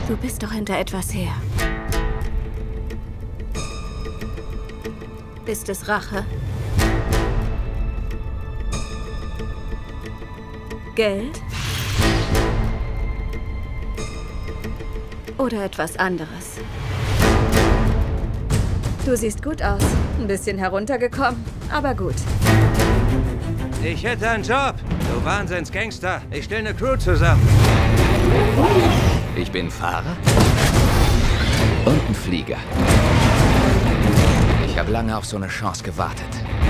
Du bist doch hinter etwas her. Ist es Rache? Geld? Oder etwas anderes? Du siehst gut aus. Ein bisschen heruntergekommen, aber gut. Ich hätte einen Job. Du Wahnsinnsgangster. Ich stelle eine Crew zusammen. Ich bin Fahrer und ein Flieger. Ich habe lange auf so eine Chance gewartet.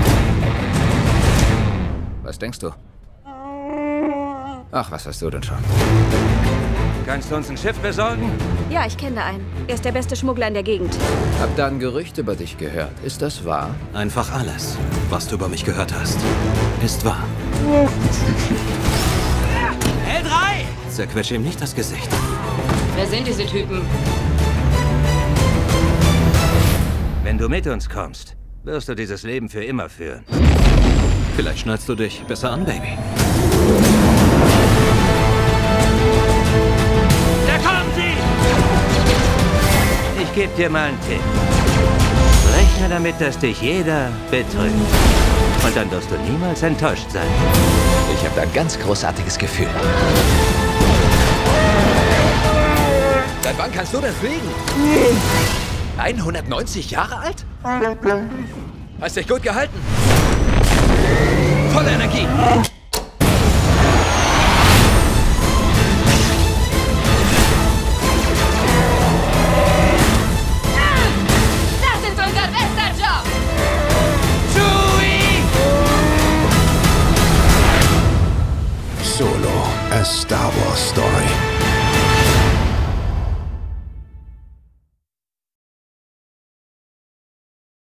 Was denkst du? Ach, was hast du denn schon? Kannst du uns ein Schiff besorgen? Ja, ich kenne einen. Er ist der beste Schmuggler in der Gegend. Hab da ein Gerücht über dich gehört. Ist das wahr? Einfach alles, was du über mich gehört hast, ist wahr. L3! Zerquetsche ihm nicht das Gesicht. Wer sind diese Typen? Wenn du mit uns kommst, wirst du dieses Leben für immer führen. Vielleicht schnallst du dich besser an, Baby. Da kommen sie! Ich gebe dir mal einen Tipp. Rechne damit, dass dich jeder betrügt. Und dann wirst du niemals enttäuscht sein. Ich habe da ein ganz großartiges Gefühl. Seit wann kannst du denn fliegen? 190 Jahre alt? Hast dich gut gehalten. Volle Energie. Das ist unser bester Job! Solo, a Star Wars story.